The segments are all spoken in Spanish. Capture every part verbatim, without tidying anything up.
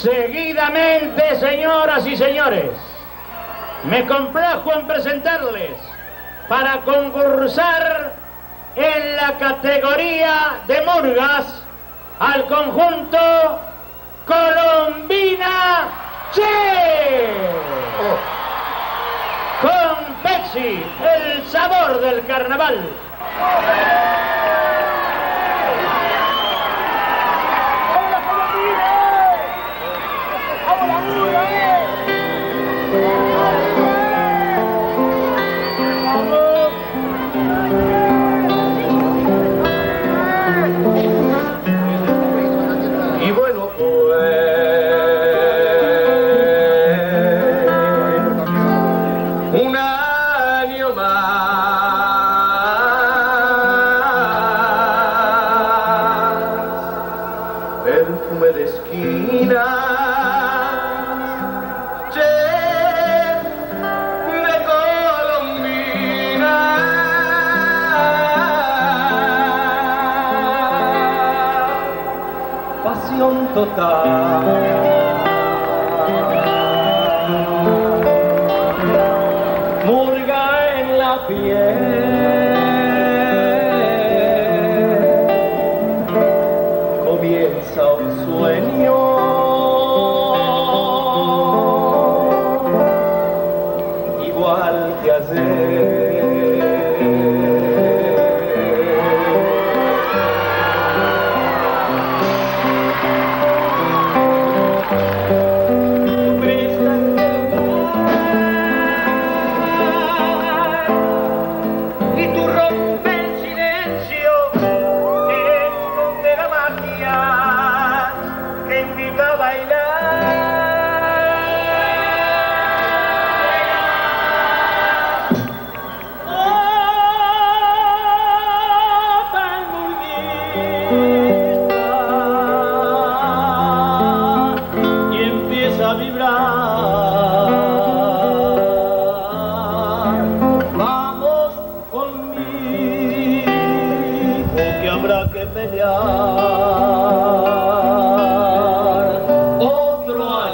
Seguidamente, señoras y señores, me complazco en presentarles para concursar en la categoría de murgas al conjunto Colombina Che. Con Pepsi, el sabor del carnaval. Y bueno, pues un año más, perfume de esquina. Pasión total, murga en la piel, comienza un sueño, igual que ayer. A vibrar, vamos conmigo que habrá que pelear otro año.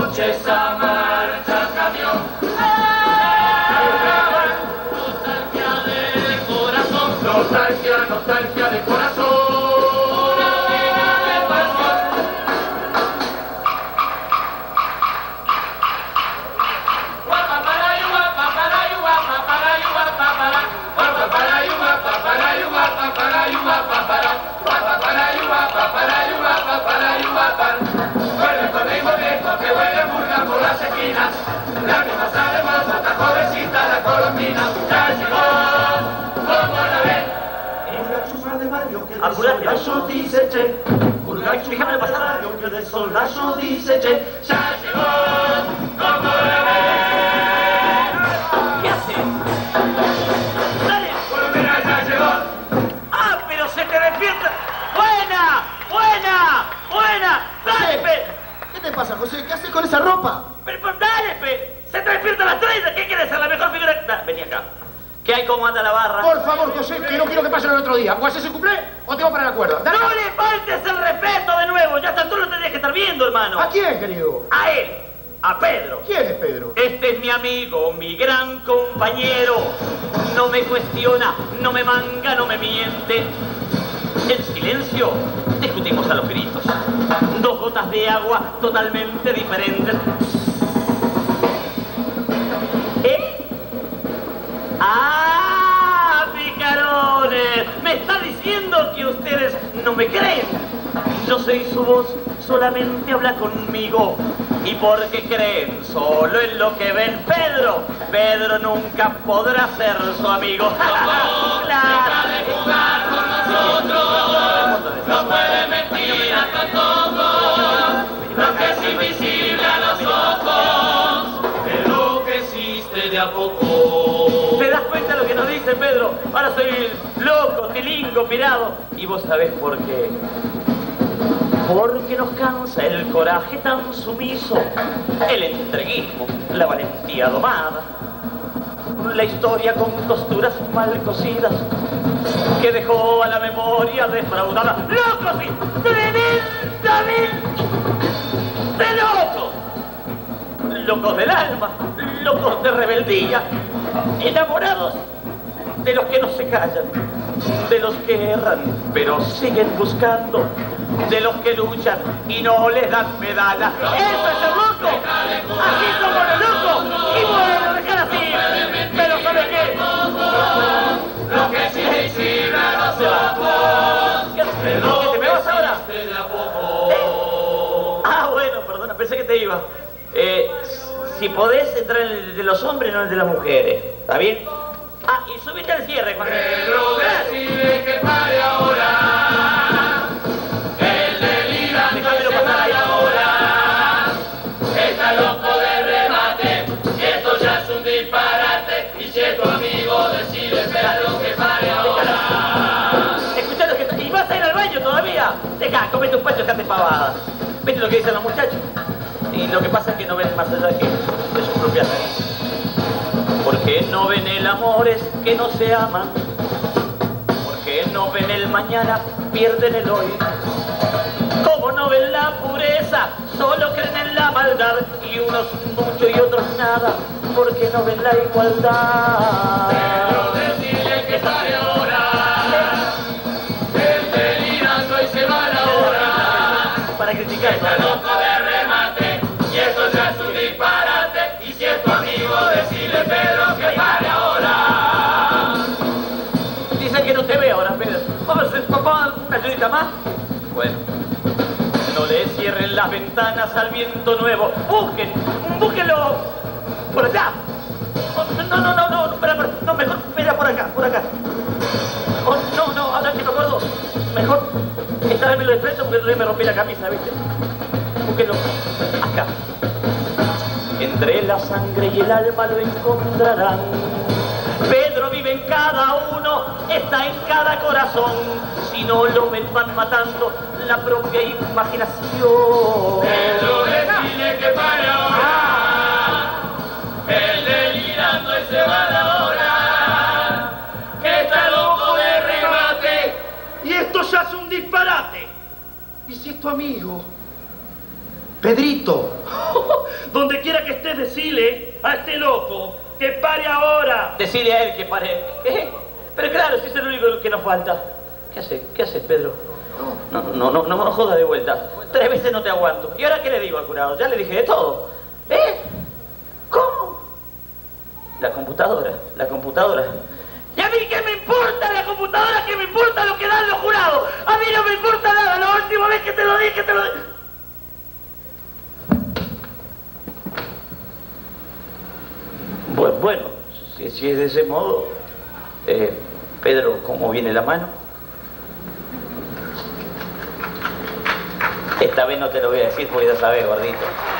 noche esa marcha camión. Nostalgia del corazón, nostalgia, nostalgia del corazón. Una vida de pasión. Guapa para you, guapa para you, guapa para you, guapa para guapa para you, guapa para you, guapa para you, guapa para guapa para you, guapa para you, guapa para you, guapa. Vuelve conmigo viejo que huele burga por las esquinas. La que más hermosa, esta jovencita, la colombina. Ya llegó, como la ven. Es la chuma de Mario que del solazo dice che. Burgacho, déjame pasar. Mario que del solazo dice che. Ya llegó, como la ven. ¿Qué hace? ¡Dale! Colombina ya llegó. ¡Ah, pero se te despierta! ¡Buena! ¡Buena! ¡Buena! ¡Dale, pe! ¿Qué te pasa, José? ¿Qué haces con esa ropa? Pero, pero dale, pe. Se te despierta a las tres. ¿Qué quieres ser la mejor figura? Da, vení acá. ¿Qué hay? ¿Cómo anda la barra? Por favor, José, que no quiero que pase el otro día. O haces ese cumple o te voy a parar la cuerda. Dale. ¡No le faltes el respeto de nuevo! Ya está, tú lo tendrías que estar viendo, hermano. ¿A quién, querido? A él. A Pedro. ¿Quién es Pedro? Este es mi amigo, mi gran compañero. No me cuestiona, no me manga, no me miente. En silencio, discutimos a los gritos. Dos gotas de agua totalmente diferentes. ¿Eh? ¡Ah, picarones! Me está diciendo que ustedes no me creen. Yo soy su voz, solamente habla conmigo. Y porque creen solo en lo que ven Pedro, Pedro nunca podrá ser su amigo. Deja de jugar con nosotros. No puede mentir tampoco. Lo que es invisible a los ojos es lo que existe de a poco. ¿Te das cuenta de lo que nos dice Pedro? Ahora soy loco, tilingo, pirado. ¿Y vos sabés por qué? Porque nos cansa el coraje tan sumiso, el entreguismo, la valentía domada, la historia con costuras mal cosidas que dejó a la memoria defraudada. ¡Locos y tremendamente locos! Locos del alma, locos de rebeldía, enamorados de los que no se callan, de los que erran pero siguen buscando, de los que luchan y no les dan medalla. ¡Eso es el loco! ¡Así somos los locos! ¡Y bueno, dejar así! ¿Pero sabes qué? Lo que es invisible a los ojos ¿Qué es te lo me que vas ahora? existe de a poco. Ah, bueno, perdona, pensé que te iba. Eh, si podés entrar en el de los hombres, no en el de las mujeres. ¿Está bien? Ah, y subite al cierre cuando... Pedro decide que pare ahora. El delirante Déjamelo se pasar va ahí. ahora. Está loco de remate. Y esto ya es un disparate. Y si es tu amigo decide Pedro que pare ahora. Escuchá lo que está... ¿Y vas a ir al baño todavía? Deja, comete un pacho, dejate pavada. ¿Viste lo que dicen los muchachos? Y lo que pasa es que no ven más allá que de sus propias narices. Porque no ven el amor es que no se aman. Porque no ven el mañana, pierden el hoy. Como no ven la pureza, solo creen en la maldad. Y unos mucho y otros nada, porque no ven la igualdad. Pedro decide que pare ahora. El delirando y se va la hora. Para criticar. Está loco de remate. Y esto ya es un disparate. Y si es tu amigo decide Pedro que pare ahora. Dicen que no te ve ahora, Pedro. Vamos a hacer papá una ayudita más. Bueno, no le cierren las ventanas al viento nuevo. Busquen, búsquenlo por allá. Oh, no, no, no, no, no, espera, espera, no, mejor, espera por acá, por acá. Oh, no, no, ahora que me acuerdo, mejor esta vez me lo desprendo porque me rompí la camisa, ¿viste? Búsquenlo acá. Entre la sangre y el alma lo encontrarán. Pedro vive en cada uno, está en cada corazón. Si no lo ven, van matando la propia imaginación. Pedro decide que pare ahora. El delirando y se va la hora. Que está loco de remate. Y esto ya es un disparate. ¿Y si es tu amigo? Pedrito. Donde quiera que estés, decile a este loco que pare ahora. Decile a él que pare. ¿Qué? Pero claro, si es el único que nos falta. ¿Qué haces? ¿Qué haces, Pedro? No, no, no, no, no jodas de vuelta. Tres veces no te aguanto. ¿Y ahora qué le digo al jurado? Ya le dije de todo. ¿Eh? ¿Cómo? La computadora, la computadora. ¿Y a mí qué me importa la computadora? ¿Qué me importa lo que dan los jurados? A mí no me importa nada. La última vez que te lo dije, te lo dije. Bueno, bueno si, si es de ese modo, eh, Pedro, ¿cómo viene la mano? Esta vez no te lo voy a decir porque ya sabes, gordito.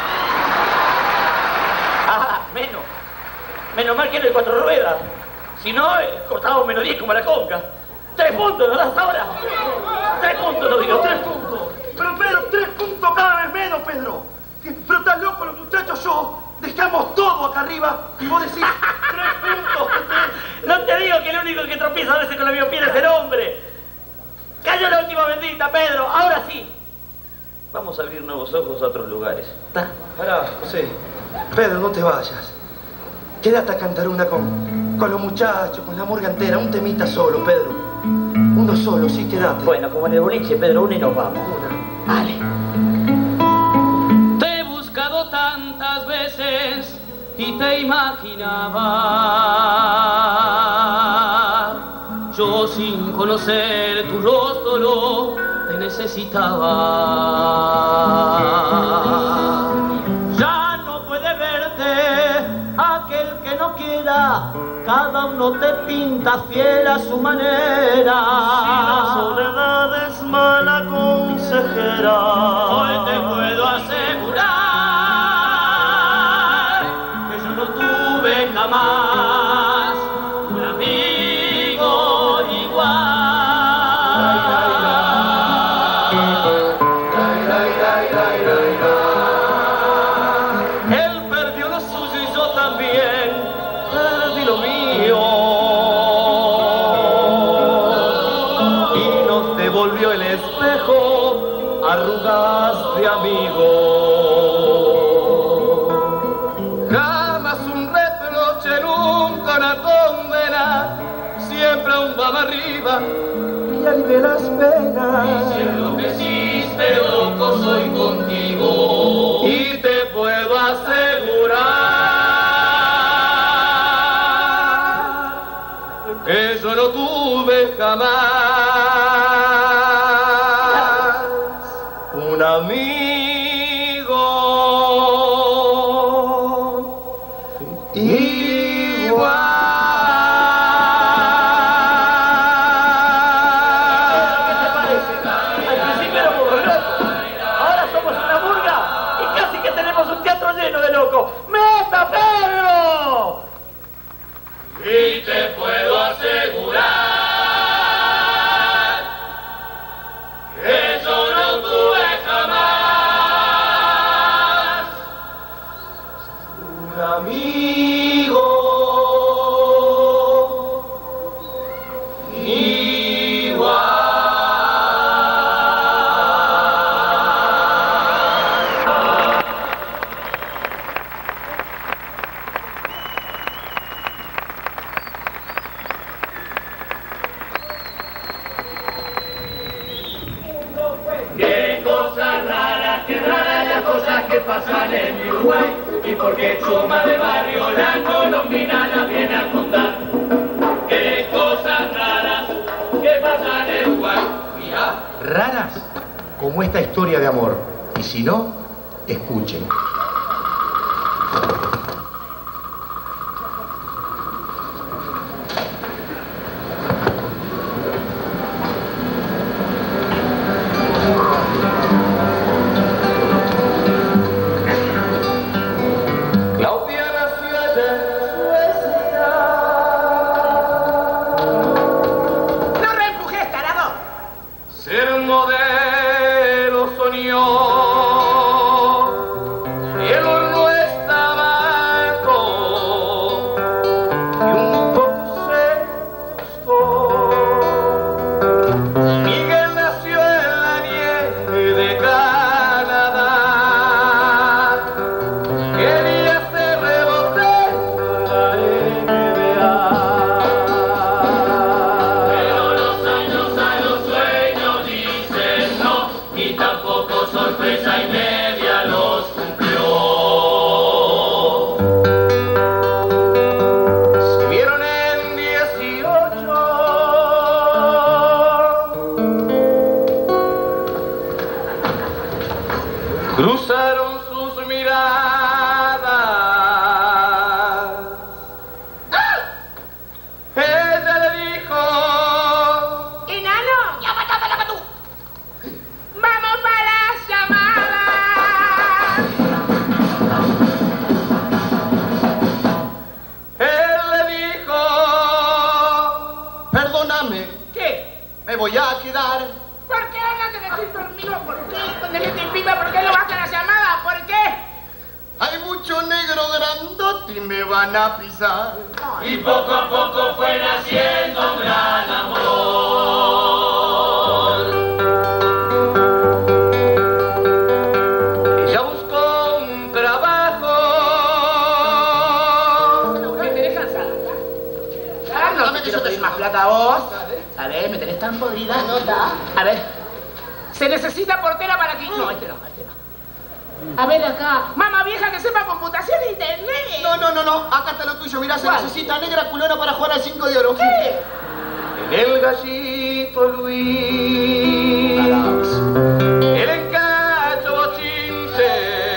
Ah, menos. Menos mal que no hay cuatro ruedas. Si no, eh, cortamos menos diez como la conca. Tres puntos, ¿no das ahora? Tres puntos, no digo, tres puntos. Pero Pedro, tres puntos cada vez menos, Pedro. Pero estás loco, los muchachos, yo. Dejamos todo acá arriba y vos decís tres puntos. No te digo que el único que tropieza a veces con la miopía es el hombre. Cayó la última bendita, Pedro. Ahora sí. Vamos a abrir nuevos ojos a otros lugares. ¿Está? Pará, José. Pedro, no te vayas. Quédate a cantar una con, con los muchachos, con la murga entera. Un temita solo, Pedro. Uno solo, sí, quédate. Bueno, como en el boliche, Pedro, uno y nos vamos. Una. Dale. Te he buscado tantas veces y te imaginaba. Yo sin conocer tu rostro te necesitaba. Ya no puede verte aquel que no quiera, cada uno te pinta fiel a su manera. Si la soledad es mala consejera, hoy te puedo asegurar que yo no tuve jamás un amigo igual. Él perdió lo suyo y yo también perdí lo mío, y nos devolvió el espejo arrugas de amigo. Jamás un reproche, nunca una condena, siempre un va arriba y alivia las penas. Y si enloqueciste, loco, soy contigo, y te puedo asegurar que yo no tuve jamás un amigo igual. ¿Qué te parece? Al principio éramos locos. Ahora somos una murga y casi que tenemos un teatro lleno de locos. ¡Meta, Pedro! Y te puedo asegurar que yo no tuve jamás un amigo igual. Qué cosas raras, qué raras las cosas que pasan en mi Uruguay, y porque Chuma de barrio la colombina la viene a contar. Qué cosas raras que pasan en Uruguay. Mira. Raras como esta historia de amor. Y si no, escuchen. Claudia nació allá en Suecia. ¡No reempujes, tarado! Ser modelo soñó, voy a quedar. ¿Por qué no te decís conmigo? ¿Por qué? Cuando yo te invito, ¿por qué no vas a la llamada? ¿Por qué? Hay mucho negro grandote y me van a pisar. Y poco a poco fue naciendo un gran amor. Ella buscó un trabajo. ¿Me tenés cansada? Ah, no te quiero pedir más plata a vos. ¿Sabés? ¿Me tenés tan podrida? Nota. A ver. ¿Se necesita portera para aquí? No, este no, este no. A ver acá. Mamá vieja que sepa computación e internet. No, no, no, no. Acá está lo tuyo. Mirá, se ¿Cuál? necesita negra culona para jugar al cinco de oro. ¿Qué? En el gallito Luis. El encacho bochinche.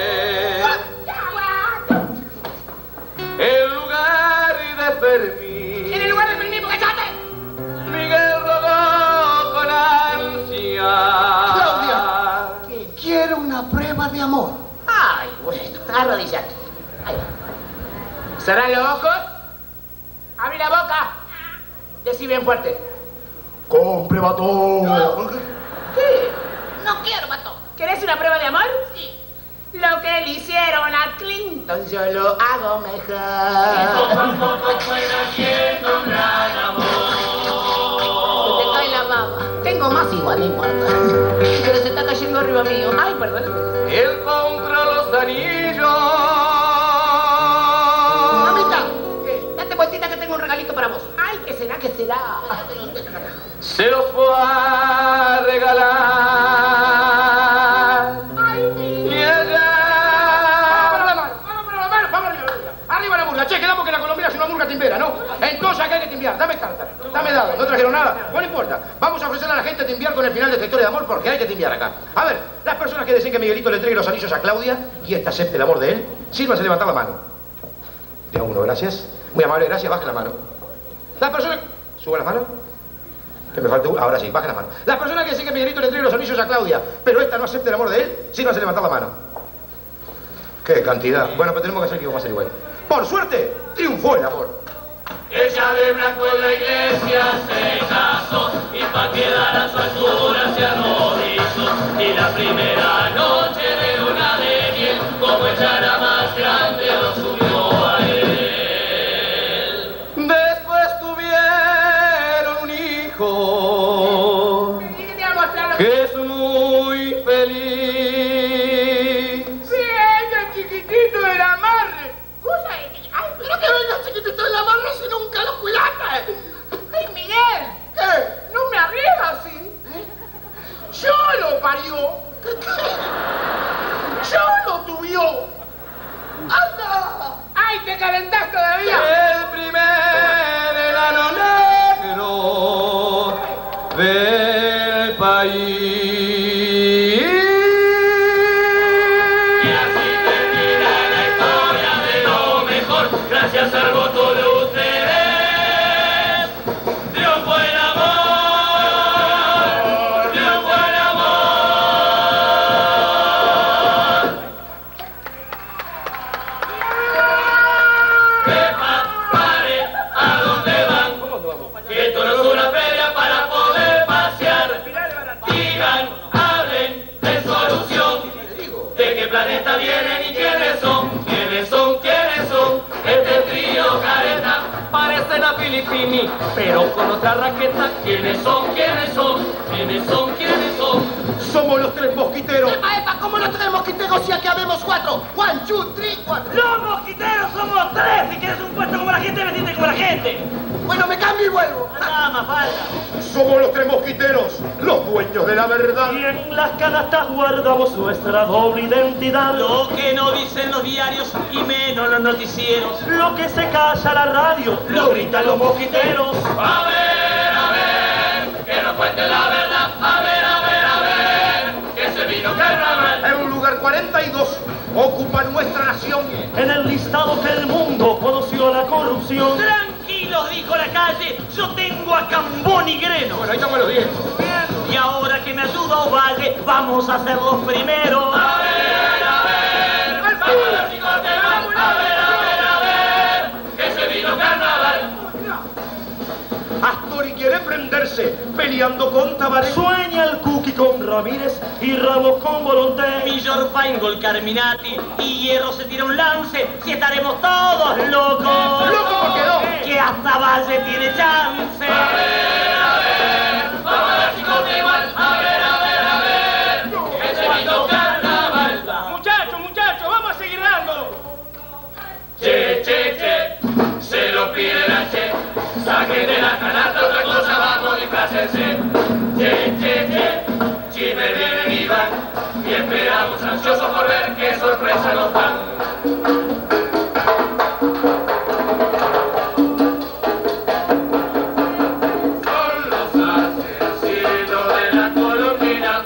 El lugar de Fermín. En el lugar de Fermín, porque chate. Miguel rodó con ansia. Claudia, quiero una prueba de amor. Ay, bueno, arrodillate. Ahí va. Cerrá los ojos. Abrí la boca. Decí bien fuerte. Compre batón. ¿Qué? No quiero batón. ¿Querés una prueba de amor? Sí. Lo que le hicieron a Clinton yo lo hago Y poco mejor. a poco fue naciendo un gran amor. Se te cae la baba. Tengo más igual, no importa. Pero se está cayendo arriba mío. Ay, perdón. Él compró los anillos. Mamita, date vueltita que tengo un regalito para vos. Ay, ¿qué será? ¿Qué será? Se los fue a regalar. Ay, mi. Y allá. Vamos para la mano, vamos para la mano, vamos arriba la murga. Arriba la murga. Che, quedamos que la Colombia es una murga timbera, ¿no? Entonces acá hay que timbiar. Dame carta, dame dado. ¿No trajeron nada? Bueno, no importa. Vamos a ofrecerle a la gente timbiar con el final de esta historia de amor porque hay que timbiar acá. A ver, las personas que deseen que Miguelito le entregue los anillos a Claudia y esta acepte el amor de él, sírvanse a levantar la mano. De a uno, gracias. Muy amable, gracias. Bajen la mano. Las personas... ¿Suban las manos? Que me falta una. Ahora sí, bajen la mano. Las personas que deseen que Miguelito le entregue los anillos a Claudia, pero esta no acepte el amor de él, sírvanse a levantar la mano. ¡Qué cantidad! Bueno, pues tenemos que hacer que vamos a hacer igual. Por suerte, triunfó el amor. Ella de blanco en la iglesia se casó y pa' quedar a su altura se arrodilló. Y la primera noche de luna de miel, como ella era más grande, lo subió a él. Después tuvieron un hijo Te voy a mostrar lo que... que es muy feliz. ¡Bien, el chiquitito del amarre! Cosa de... ¡Ay, pero que venga el chiquitito del amarre si nunca lo cuidaste! ¡Ay, Miguel! ¿Qué? No me arriesgas así. ¡Yo lo parió! ¡Yo lo tuvió! ¡Anda! ¡Ay, te calentás todavía! El primer enano negro del país. Y así termina la historia de lo mejor, gracias al voto de ustedes. Triunfó el amor, triunfó el amor. Pepa, pare, ¿a dónde van? Que esto no es una feria para poder pasear. Digan, hablen de solución. ¿De qué planeta vienen y quiénes son? ¿Quiénes son? ¿Quiénes son? Este trío careta Parecen a Filipini, pero con otra raqueta. ¿Quiénes son? ¿Quiénes son? ¿Quiénes son? ¿Quiénes son? Somos los tres mosquiteros. ¡Epa, epa! ¿Cómo no tenemos mosquiteros si aquí habemos cuatro? One, two, three, cuatro. ¡Los mosquiteros somos tres! Si quieres un puesto como la gente, vestite como la gente. Bueno, me cambio y vuelvo. Nada más falta. Somos los tres mosquiteros, los dueños de la verdad. Y en las canastas guardamos nuestra doble identidad. Lo que no dicen los diarios y menos los noticieros. Lo que se calla la radio, lo gritan los mosquiteros. A ver, a ver, que nos cuente la verdad. A ver, a ver, a ver, que se vino carnaval. En un lugar cuarenta y dos ocupa nuestra nación. En el listado que el mundo conoció la corrupción. Tranquilos, dijo la calle, yo tengo a Cambón y Greno. Bueno, ahí estamos los diez. Y ahora que me ayuda Ovalle, vamos a ser los primeros. A ver, a ver, vamos a ver si corte mal. A ver, a ver, a ver, que se vino carnaval. Astori quiere prenderse peleando con Tabaré. Sueña el Cookie con Ramírez y Ramos con Volonté. Millor Feingold, Carminati y Hierro se tira un lance. Si estaremos todos locos. ¡Loco porque no! Que hasta Valle tiene chance. A ver, a ver, vamos a ver si contigo al- a ver, a ver, a ver, este lindo carnaval. Muchachos, muchachos, vamos a seguir dando. Che, che, che, se lo pide la che, saquen de la canasta otra cosa, vamos, disfrácense. Che, che, che, chime vienen y van, y esperamos ansiosos por ver qué sorpresa nos dan. Son los asesinos de la Colombina,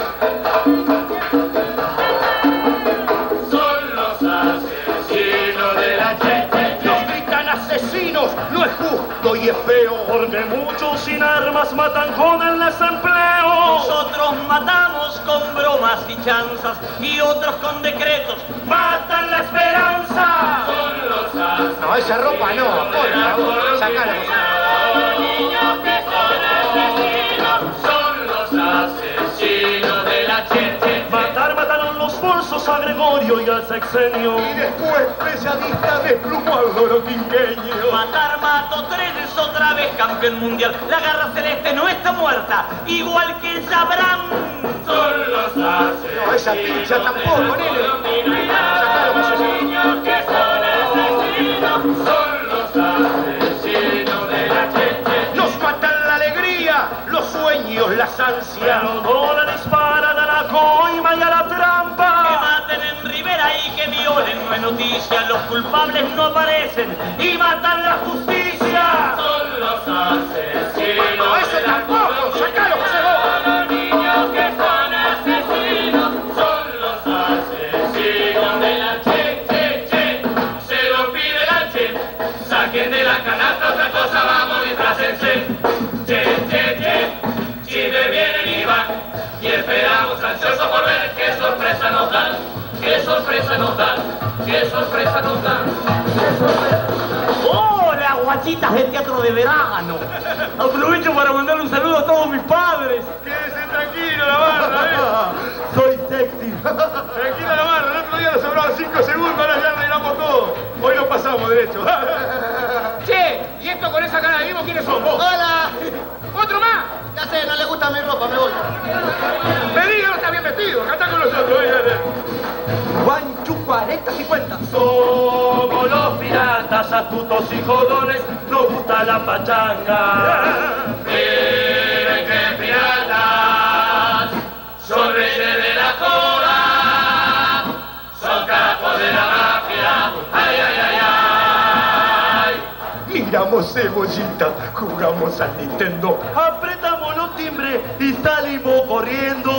son los asesinos de la che, che, che. Nos gritan asesinos, no es justo y es feo. Porque muchos sin armas matan con el desempleo. Nosotros matamos con bromas y chanzas y otros con decretos matan la esperanza. Son los asesinos. No, esa ropa no, por favor, sacala. Los niños que son asesinos, son los asesinos de la che, che, che. Matar mataron los bolsos a Gregorio y al sexenio. Y después, especialista desplumó al loro quinqueño. Matar mató trenes otra vez campeón mundial. La garra celeste no está muerta, igual que el Sabrán. Son los asesinos. No, esa pincha tampoco, nene. Sacalo, Sacalo, los niños que son asesinos, son los asesinos de la che, che. Nos matan la alegría, los sueños, las ansias. Pero no le disparan a la coima y a la Que trampa. maten en Rivera y que violen, no es noticia. Los culpables no aparecen y matan la justicia. Son los asesinos. No, eso de la tampoco, sacalo, José Gómez. Los niños que son asesinos, son los asesinos de la che, che, che. Se lo pide la che, saquen de la canasta otra cosa, vamos, disfrácense. Che, che, che, chile vienen y van, y esperamos ansiosos por ver qué sorpresa nos dan, qué sorpresa nos dan, qué sorpresa nos dan. ¡Hola, guachitas del teatro de verano! Aprovecho para mandarle un saludo a todos mis padres. Quédese tranquilo, la barra, ¿eh? Soy sexy. Tranquila la barra, el otro día nos sobraban cinco segundos, ahora ya arreglamos todo. Hoy nos pasamos derecho. Che, ¿y esto con esa cara de vivo quiénes son vos? ¡Hola! ¿Otro más? Ya sé, no le gusta mi ropa, me voy. Vení, no está bien vestido, cantá con nosotros, ven, ven. Guanchu cuarenta cincuenta. Somos los piratas astutos y jodones, nos gusta la pachanga. Miren que piratas, son reyes de la joda, son capos de la mafia, ay, ay, ay, ay. Miramos cebollita, jugamos al Nintendo. Apretamos los timbres y salimos corriendo.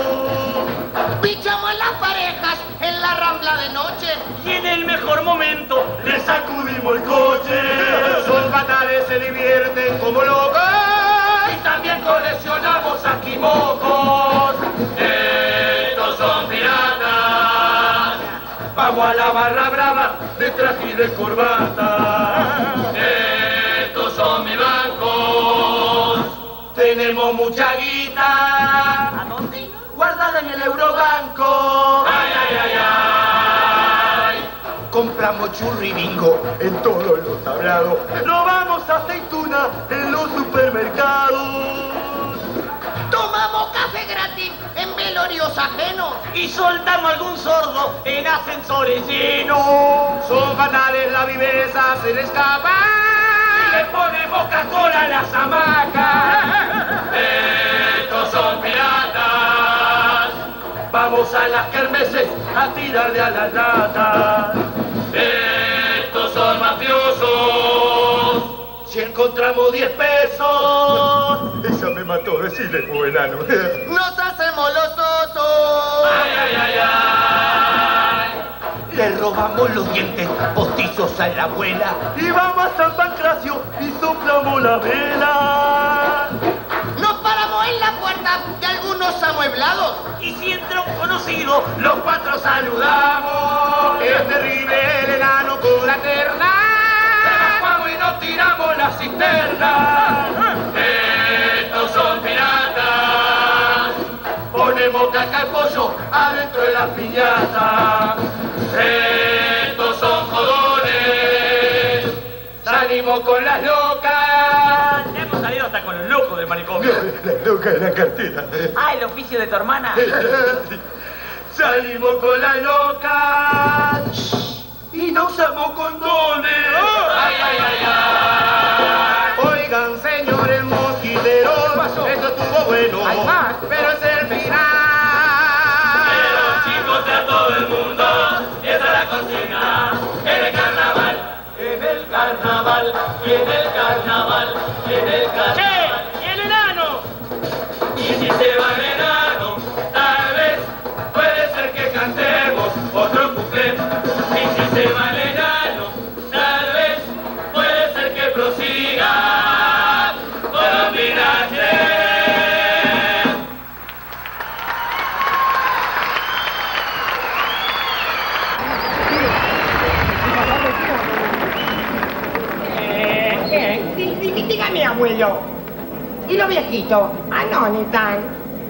Pichamos las parejas en la rambla de noche. Y en el mejor momento Le sacudimos el coche. Son fatales, se divierten como locos. Y también coleccionamos aquimocos. Estos son piratas. Vamos a la barra brava de traje y de corbata. Estos son mis bancos. Tenemos mucha guita ¿a dónde? guardada en el Eurobanco. Ay, ay, ay, ay. Compramos churri y bingo en todos los tablados. Robamos aceituna en los supermercados. Tomamos café gratis en velorios ajenos. Y soltamos algún sordo en ascensores llenos. Son fatales, la viveza se les escapa. Y le ponemos Coca-Cola a las hamacas. Estos son piratas. Vamos a las kermeses a tirarle a las latas. Estos son mafiosos. Si encontramos diez pesos, Esa me mató, decirle buenano. Nos hacemos los osos. Ay, ay, ay, ay. Le robamos los dientes postizos a la abuela. y vamos a San Pancracio y soplamos la vela. Nos paramos en la puerta de algunos amueblados. Y si entra un conocido, Los cuatro saludamos. Es terrible el enano con la terna. Evacuamos y nos tiramos la cisterna. Estos son piratas. saca el pollo adentro de la piñata. Estos son jodones, salimos con las locas. Hemos salido hasta con los locos del manicomio. La loca de la cartera. Ah, el oficio de tu hermana. Salimos con las locas y no usamos condones. Ay, ay, ay, ay. Oigan, señores mosquiteros, esto estuvo bueno, Hay más. pero es el final. Pero chicos, a todo el mundo, esa es la consigna. En el carnaval, en el carnaval, y en el carnaval, y en el carnaval. ¡Che! ¡Y el enano! Y si se va el enano, tal vez puede ser que cantemos otro cuplé. Y si se va el enano, tal vez puede ser que prosiga Colombina Che. Eh, dí- dí- dígame, abuelo. ¿Y los viejitos? Ah, no, ni tan.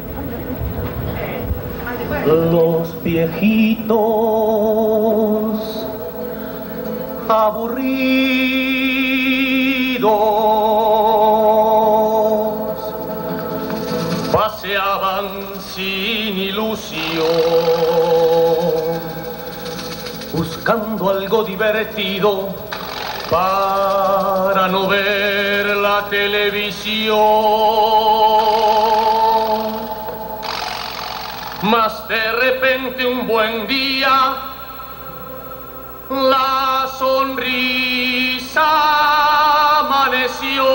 Los viejitos aburridos paseaban sin ilusión, buscando algo divertido para no ver la televisión. Mas de repente un buen día la sonrisa amaneció.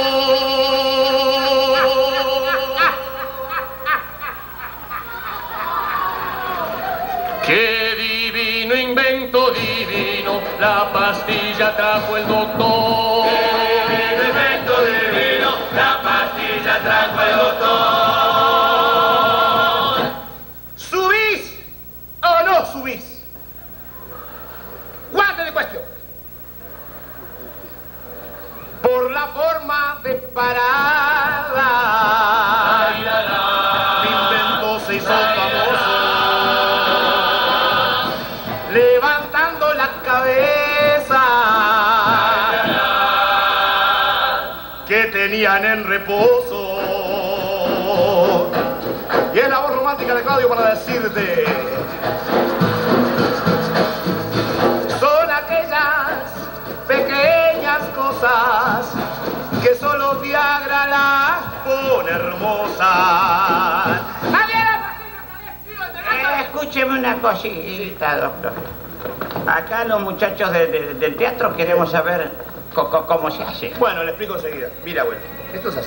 ¡Qué divino invento divino! La pastilla trajo el doctor. ¡Qué divino invento divino! La pastilla trajo el doctor. ¿Subís o no subís? Guante de cuestión. Por la forma de parada, Ay, la, la. mi invento se hizo Ay, la, famoso. Levantando la cabeza que tenían en reposo. Y es la voz romántica de Claudio para decirte: son aquellas pequeñas cosas que solo Viagra las pone hermosas. Eh, escúcheme una cosita, doctor. Acá los muchachos de- de- del teatro queremos saber co- co- cómo se hace. Bueno, le explico enseguida. Mira, abuelo, esto es así.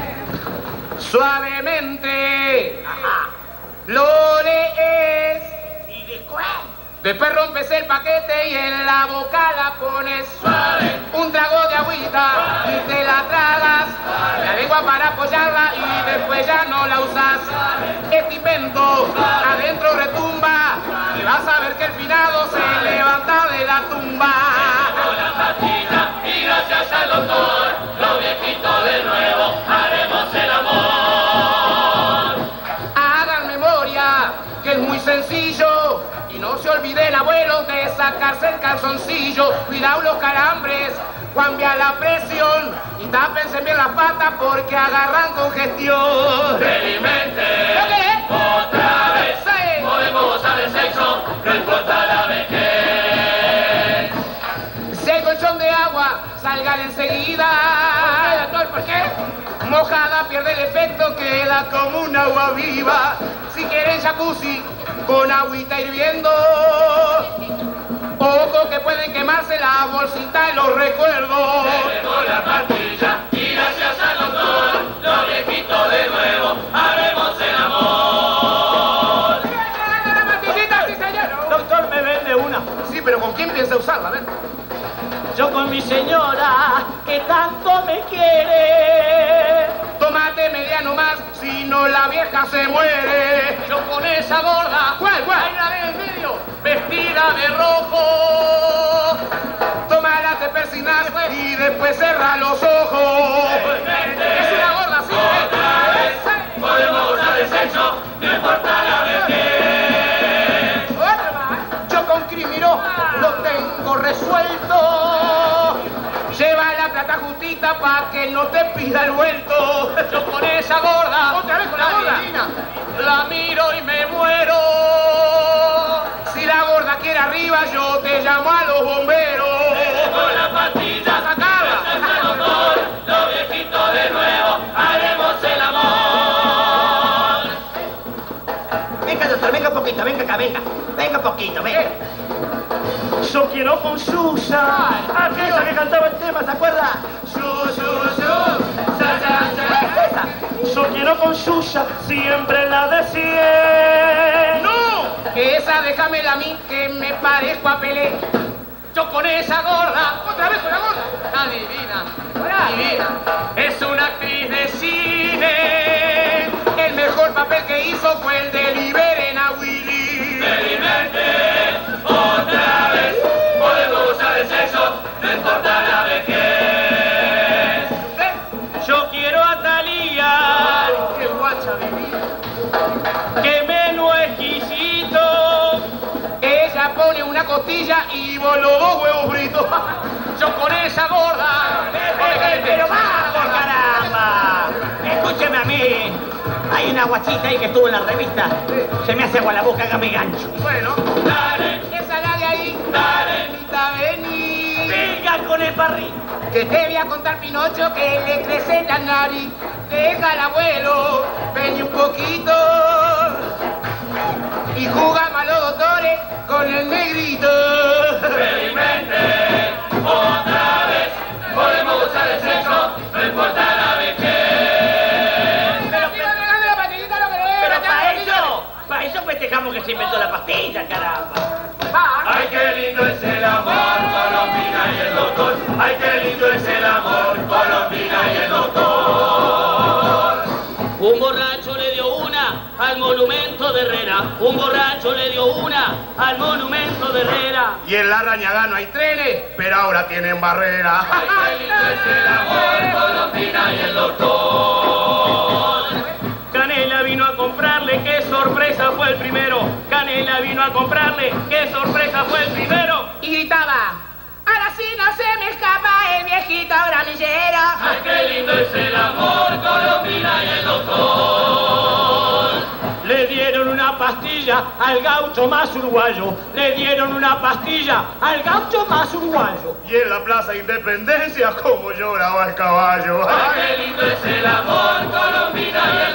Suavemente lo lees y después, después rompes el paquete y en la boca la pones suave. Un trago de agüita y te la tragas. La lengua para apoyarla y después ya no la usas. Este invento adentro retumba y vas a ver que el finado se levanta de la tumba. La pastilla y gracias al doctor, los viejitos de nuevo haremos el amor. Hagan memoria, que es muy sencillo. Y no se olviden, abuelos, de sacarse el calzoncillo. Cuidado los calambres, cambia la presión. Y tápense bien las patas porque agarran congestión. Felimente, ¿Lo qué? otra vez, Sí. podemos gozar de sexo, no importa la vejez. Si hay colchón de agua, salgan enseguida. ¿Por qué, doctor? ¿Por qué? Mojada pierde el efecto, queda como un agua viva. Si quieren jacuzzi, con agüita hirviendo. Ojo que pueden quemarse la bolsita y los recuerdos. Tenemos la pastilla y gracias al doctor, los viejitos de nuevo haremos el amor. ¡La pastillita, sí, señor! Doctor, me vende una. Sí, pero ¿con quién piensa usarla? Ven. Yo con mi señora, que tanto me quiere. Tómate mediano más, si no la vieja se muere. Yo con esa gorda, ¿Cuál, cuál? ahí la ve en el vídeo, vestida de rojo. Tómala, te persinas y después cerra los ojos. Es una gorda, sí. Otra vez, podemos gozar de sexo, no importa la vuelto. Lleva la plata justita pa' que no te pida el vuelto. Yo con esa gorda, Otra vez con la gorda. la miro y me muero. Si la gorda quiere arriba, yo te llamo a los bomberos. Con la pastilla, Sacala. el doctor, los viejitos de nuevo, haremos el amor. Venga, doctor, venga un poquito, venga acá, venga. Venga un poquito, venga. Yo quiero con Susa, aquella que cantaba el tema, ¿se acuerda? Su, su, su. Sa, sa, sa. Esa. Yo quiero con Susa, siempre la de cien. ¡No! Que esa déjamela a mí, que me parezco a Pelé. Yo con esa gorda. Otra vez con la gorda. Adivina, Divina. es una actriz de cine. El mejor papel que hizo fue el de Liberen a Willy. Experimente otra vez, podemos usar el sexo, no importa la vejez. Yo quiero a Thalía, ¡Qué guacha divina! que menú exquisito. Ella pone una costilla y voló dos huevos fritos. Yo con esa gorda. Pero vamos, caramba. Escúcheme a mí. Hay una guachita ahí que estuvo en la revista. Se me hace agua la boca, hágame gancho. Bueno, Dale, esa la de ahí. dale, Venita, vení. Venga con el parrín. Que te voy a contar, Pinocho, que le crece la nariz. Deja al abuelo, vení un poquito. Y jugamos a los doctores con el negrito. experimente otra vez, podemos usar el sexo, no importa la vejez. Pero sigo entregando la pastillita, no querés. Pero ya, para pastillita. eso, para eso festejamos que se inventó la pastilla, caramba. Va. Ay, qué lindo es el amor, Colombina y el doctor. Ay, qué lindo es el amor, Colombina y el doctor. Un borracho le dio una al monumento de Herrera. Un borracho le dio una al monumento de Herrera. Y en la Rañaga no hay trenes, pero ahora tienen barrera. Ay, qué lindo es el amor, Colombina y el doctor. Canela vino a comprarle, qué sorpresa fue el primero. Canela vino a comprarle, qué sorpresa fue el primero. Y gritaba, ahora sí no se me escapa el viejito gramillero. Ay, qué lindo es el amor, Colombina y el doctor. Le dieron una pastilla al gaucho más uruguayo. Le dieron una pastilla al gaucho más uruguayo. Y en la Plaza Independencia, como lloraba el caballo. Ay, qué lindo es el amor, Colombina y el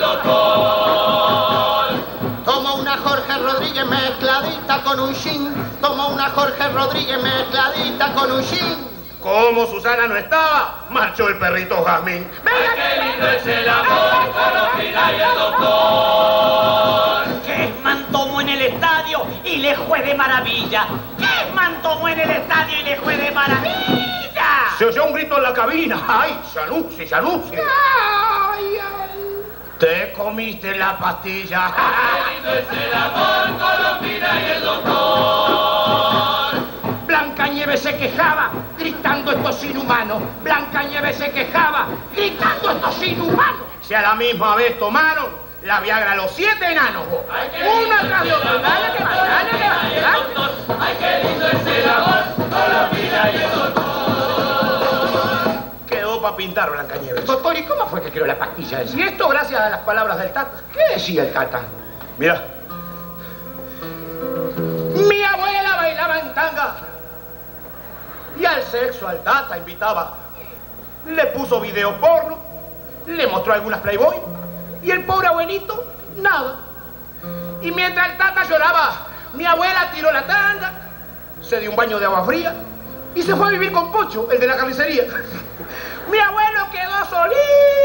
doctor. Toma una Jorge Rodríguez mezcladita con un gin. Toma una Jorge Rodríguez mezcladita con un gin. Como Susana no estaba, marchó el perrito Jazmín. Ay, qué lindo es el amor, Colombina y el doctor. Kesman tomó en el estadio y le fue de maravilla. Kesman tomó en el estadio y le fue de maravilla. Se oyó un grito en la cabina. ¡Ay, Sanusi, Sanusi! Ay, ay. Te comiste la pastilla. Qué lindo es el amor, Colombina y el doctor. Blanca Nieves se quejaba, gritando esto es inhumano. Blanca Nieves se quejaba, gritando esto es inhumano. Si a la misma vez tomaron la Viagra a los siete enanos. vos. Ay, qué Uno lindo atrás de es el otro. Dale que va, amor, dale que va, Colombina y el dale. doctor. Ay, qué lindo es el amor, Colombina y el doctor. Quedó para pintar Blanca Nieves. Doctor, ¿y cómo fue que creó la pastilla esa? Y esto gracias a las palabras del Tata. ¿Qué decía el Tata? Mira. Mi abuela bailaba en tanga. Y al sexo al Tata invitaba. Le puso video porno, le mostró algunas Playboy, y el pobre abuelito, nada. Y mientras el Tata lloraba, mi abuela tiró la tanga, se dio un baño de agua fría, y se fue a vivir con Pocho, el de la carnicería. Mi abuelo quedó solito.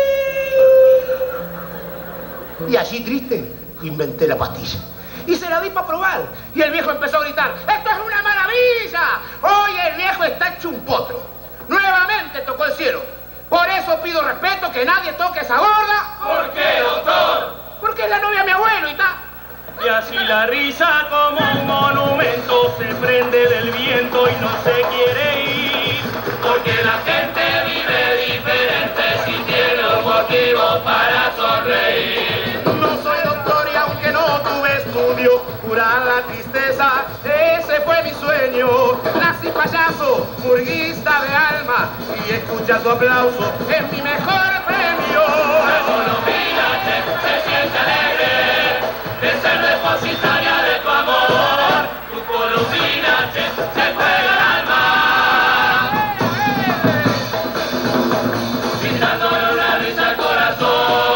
Y así triste, inventé la pastilla. Y se la di para probar. Y el viejo empezó a gritar, ¡esto es una maravilla! Hoy el viejo está hecho un potro. Nuevamente tocó el cielo. Por eso pido respeto, que nadie toque esa gorda. ¿Por qué, doctor? Porque es la novia de mi abuelo y está. Y así la risa como un monumento se prende del viento y no se quiere ir. Porque la gente vive diferente si tiene un motivo para sonreír. No soy doctor y aunque no tuve estudio, curar la tristeza, ese fue mi sueño. Nací taxi payaso, murguista de alma, y escucha tu aplauso, es mi mejor premio. La colombina se siente alegre de ser depositaria de tu amor. Tu colombina se juega el alma, brindándole una risa al corazón.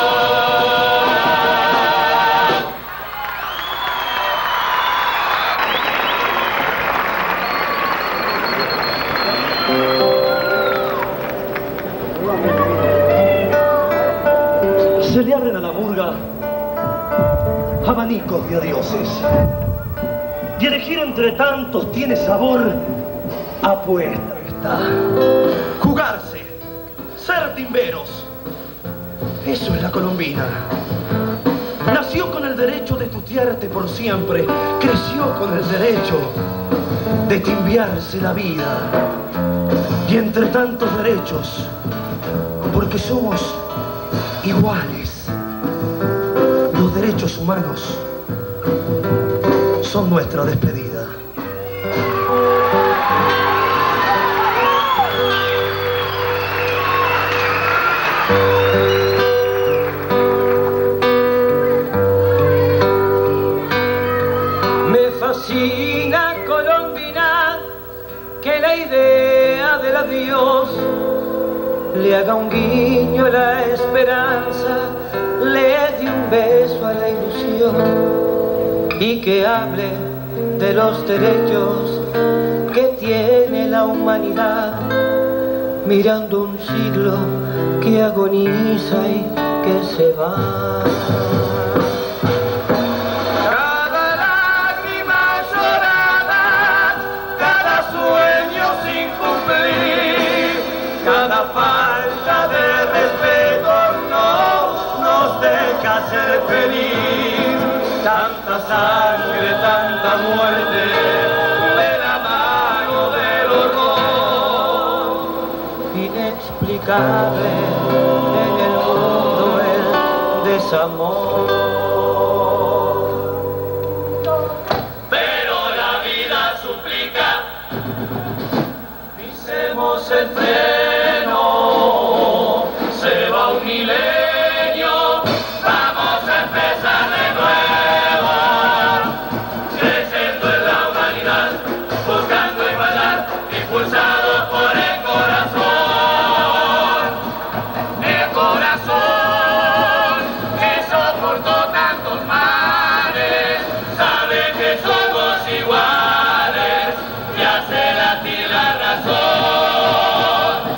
Se le abren a la murga abanicos de adioses. Y elegir entre tantos tiene sabor a apuesta que está. Jugarse, ser timberos, eso es la colombina. Nació con el derecho de tutearte por siempre, creció con el derecho de timbiarse la vida. Y entre tantos derechos, porque somos iguales, los derechos humanos son nuestra despedida. Me fascina Colombina, que la idea del adiós le haga un guiño a la esperanza, le dé un beso a la ilusión y que hable de los derechos que tiene la humanidad, mirando un siglo que agoniza y que se va. Cada lágrima llorada, cada sueño sin cumplir, cada falta de respeto no nos deja ser feliz. Tanta sangre, tanta muerte, de la mano del horror. Inexplicable en el mundo el desamor. Pero la vida suplica, pisemos el freno, se va un milenio, vamos a empezar de nuevo, creciendo en la humanidad, buscando igualdad, impulsados por el corazón, el corazón que soportó tantos males, sabe que somos iguales y hace latir la razón.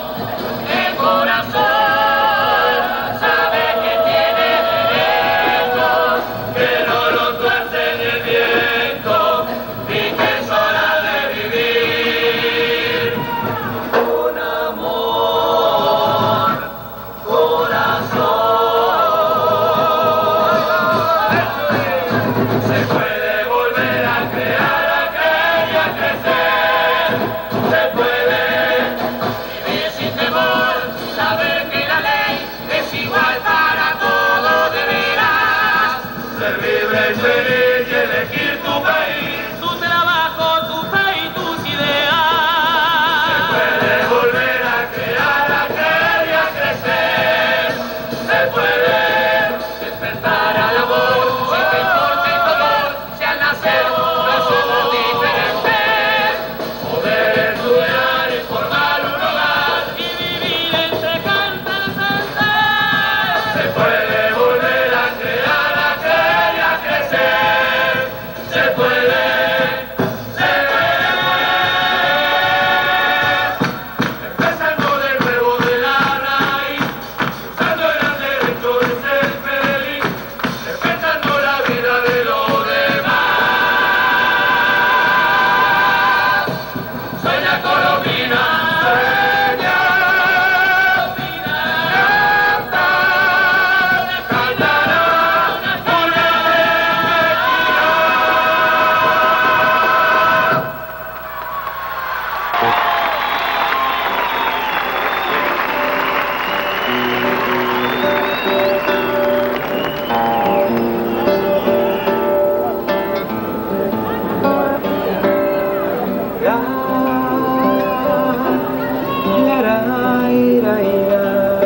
ira, ira.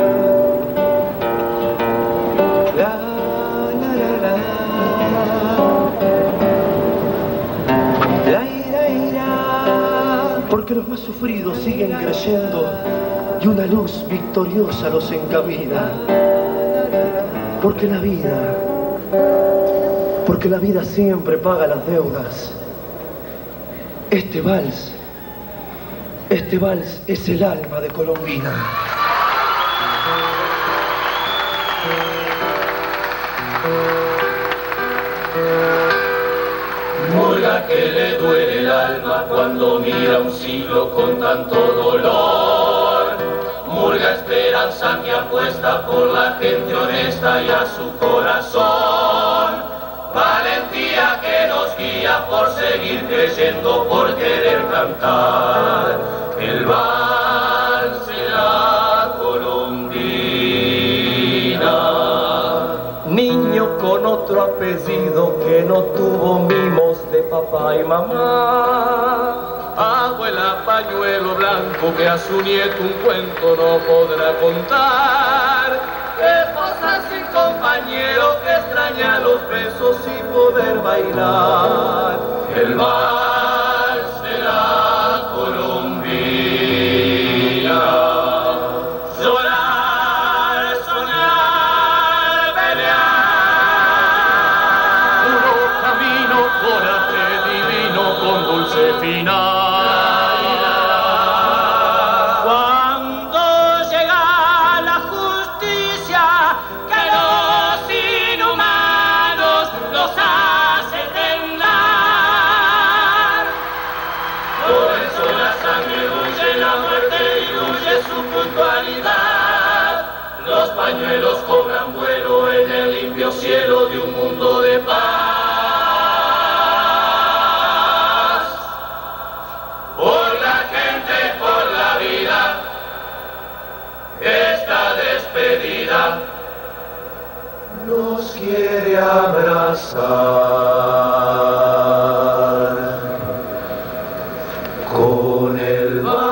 La, la, la, la. La ira, ira. Porque los más sufridos siguen creyendo y una luz victoriosa los encamina. Porque la vida, porque la vida siempre paga las deudas. Este vals, este vals es el alma de Colombina. Murga que le duele el alma cuando mira un siglo con tanto dolor. Murga esperanza que apuesta por la gente honesta y a su corazón. Valentía que nos guía por seguir creyendo, por querer cantar el vals de la Colombina. Niño con otro apellido que no tuvo mimos de papá y mamá. Abuela pañuelo blanco que a su nieto un cuento no podrá contar. Que pasa sin compañero que extraña los besos y poder bailar el vals de la Colombina. Llorar, soñar, pelear. Puro camino, coraje divino con dulce final. Los pañuelos cobran vuelo en el limpio cielo de un mundo de paz. Por la gente, por la vida, esta despedida nos quiere abrazar con el mar.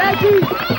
aquí.